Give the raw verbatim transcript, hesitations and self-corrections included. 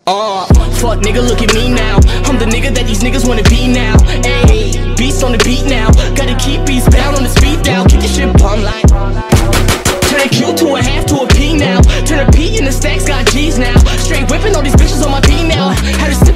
Uh, fuck nigga, look at me now. I'm the nigga that these niggas wanna be now. Ayy, beast on the beat now. Gotta keep beats bound on the speed down. Keep this shit bum like. Turn a Q to a half to a P now. Turn a P in the stacks, got G's now. Straight whipping all these bitches on my P now. Had to